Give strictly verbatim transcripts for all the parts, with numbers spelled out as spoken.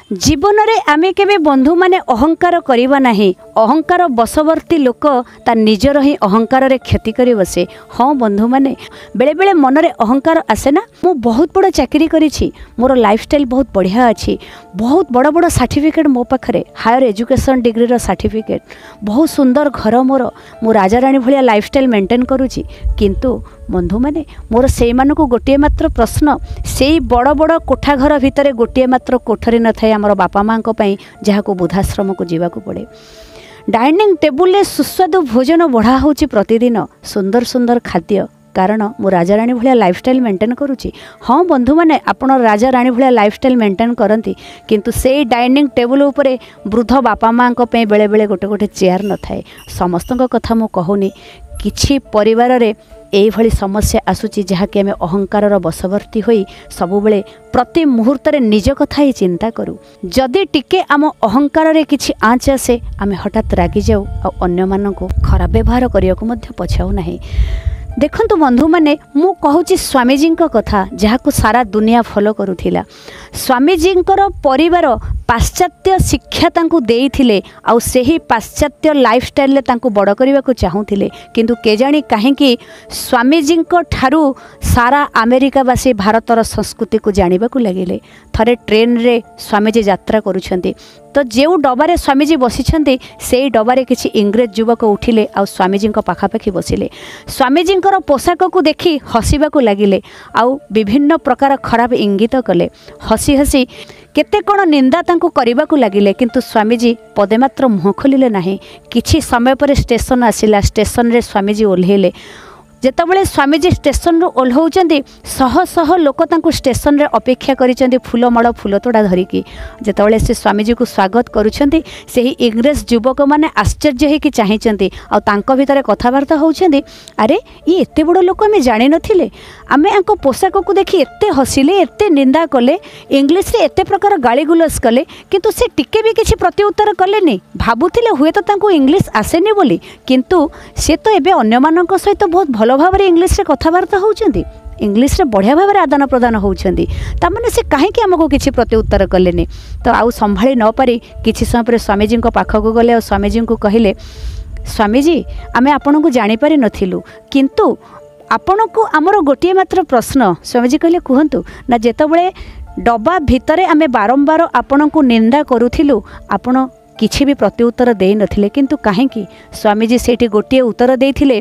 जीवन में आमे केबे बंधु माने अहंकार करिबा नाही। अहंकार बसवर्ती लोक ता निजर ही अहंकार रे क्षति करी बसे। हाँ बंधु माने बेले बेले मन रे अहंकार आसे ना। मु बहुत बड़ चाकरी करिछि, मोर लाइफस्टाइल बहुत बढ़िया अछि, बहुत बड़ बड़ सर्टिफिकेट मो पाखरे, हायर एजुकेशन डिग्री रो सर्टिफिकेट, बहुत सुंदर घर मोर, मु राजा रानी भलिया लाइफस्टाइल मेंटेन करूछि। किंतु बंधु माने मोर से मानको गोटे मात्र प्रश्न, से बड़ बड़ कोठा घर भितर गोटे मात्र कोठरी न थाए आमर बापा माँ जहाँ को बुद्धाश्रम को जीवाक पड़े। डाइनिंग टेबुल सुस्वादु भोजन बढ़ा होची प्रतिदिन, सुंदर सुंदर खाद्य, कारण मु राजा रानी भलिया लाइफस्टाइल मेंटेन करूची। हाँ बंधु माने आपण राजा रानी भलिया लाइफस्टाइल मेंटेन करती, किंतु से डाइनिंग टेबुल उपरे वृद्ध बापा माँ बेले बेले गोटे गोटे चेयर न थाए। समस्तक कथा मु कहूनी, किछि परिवार रे एई भली समस्या आसुची जहाँकि आम अहंकार बसवर्ती होई सबुबले प्रति मुहूर्त रे निज कथा ही चिंता करूँ। जदि टिके आम अहंकार रे किछि आँच आसे आमे हठात रागी जाऊ आ अन्य मानकु खराब व्यवहार करिया को मध्य पछाऊ नाही। देखंतु बंधु माने मु कहूची स्वामीजी कथा जहाँ को सारा दुनिया फॉलो करुथिला। स्वामीजी परिवार पाश्चात्य शिक्षा तांकु देइथिले, आउ सेही पाश्चात्य लाइफस्टाइल ले तांकु बड़ करबा को चाहूथिले, किंतु केजाणी काहेकि स्वामीजी ठारू सारा अमेरिकावासी भारतर संस्कृति को जानिबा को लागिले। थरे ट्रेन रे स्वामीजी यात्रा करुछंती, तो जो डबारे स्वामीजी बसिछंती सेई डबारे किछि इंग्रेज युवक उठिले आ स्वामीजी पाखापाखि बसिले। स्वामीजी पोशाक को देखि हसिबा को लागिले, आउ विभिन्न प्रकार खराब इंगित कले, हसी हसी केते कोण निंदा तांको करबा को लागिले, किंतु स्वामीजी पदे मात्र मुह खोलिले नाही। किछि समय पर स्टेशन आसिला, स्टेशन रे स्वामीजी ओल्हेले। जेतबले स्वामीजी स्टेशन रो ओल्हौचंदी शह शह लोक तांको स्टेशन रे अपेक्षा करिचंदी फूलमाଳ फूल तोड़ा धरिकी। जेतबले से स्वामीजी को स्वागत करुछंदी सेही इंग्रेज युवक माने आश्चर्य हेकि चाहिचंदी, आ तांको भितरे कथाबार्ता होउछंदी, अरे ये एते बड़ लोक आमे जानि नथिले, आमे आंको पोशाक को देखि एते हसिले, एते निंदा कले, इंग्लिश रे एते प्रकार गाली गुलस कले, किंतु से टिके भी किछि प्रत्युत्तर कलेनी। भाबुथिले हुए तो तांको इंग्लिश आसेनी बोली, किंतु से तो एबे अन्य मानक सहित बहुत भल भाव इंग्लिश रे कथाबार्ता होउछंदी, इंग्लिश रे बढ़िया भाव आदान प्रदान होउछंदी, तामाने से काहेकि आमको किछि प्रत्युत्तर कलेनी। तो आउ संभाली न पारी किछि समय पर स्वामीजी को पाखक गले और स्वामीजी को कहिले, स्वामीजी आमे आपन को जानि पारि नथिलु, किंतु आपन को आमर गोटे मात्र प्रश्न। स्वामीजी कहले कहंतु ना, जेतबळे डबा भितरे आमे बारंबार आपन को निंदा करूथिलु, आपन किछि भी प्रत्युत्तर देई नथिले, किंतु काहेकि स्वामीजी सेठी गोटे उत्तर देइथिले,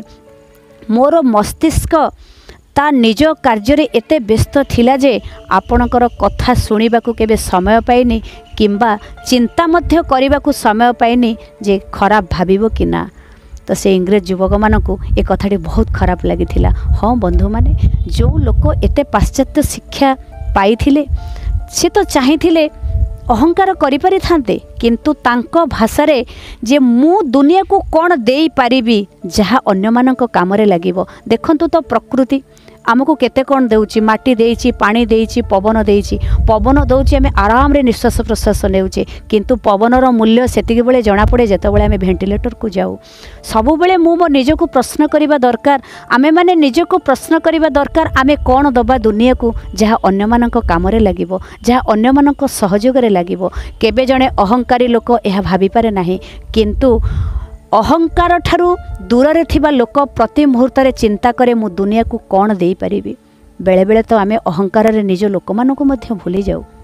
मोर मस्तिष्क ता निज कार्य रे एते व्यस्त थिला जे आपणकर कथा सुनिबाकू केबे समय पाइनी, किंबा चिंता मध्य करिबाकू समय पाइनी जे खराब भाबिबो कि ना। तो से इंग्रेज युवक मानकू ए कथाटी बहुत खराब लागिथिला। हाँ बंधु माने जो लोक एते पाश्चात्य शिक्षा पाइथिले से तो चाहिथिले अहंकार करि पारि थांते, किंतु तांको भाषारे जे मु दुनिया को कौन देई पारिबी जहाँ अन्य मानक कामरे लागिबो। देखंतु तो प्रकृति आमको केते कौन देउची, माटी देइची, पानी देइची, पवन देइची, पवन दउची आमे आराम रे निश्वास प्रश्वास नेउचे, किंतु पवनर मूल्य सेतिके बेले जना पड़े जेतेबेले आमे वेंटिलेटर को जाऊ। सबु बेले मु मो निज को प्रश्न करिबा दरकार, आमे माने निज को प्रश्न करिबा दरकार, आमे कौन दबा दुनिया को जहाँ अन्य मानक कामरे लागिबो, जहाँ अन्य मानक सहयोग रे लागिबो। केबे जणे अहंकारी लोक एहा भाबी पारे नाही, किंतु अहंकार ठारू दूर रे थिबा लोक प्रति मुहूर्त रे चिंता करे मु दुनिया को कौन देई पारिबी। बेले बेले तो आमे अहंकार रे निज लोक मानक मध्य भूली जाऊ।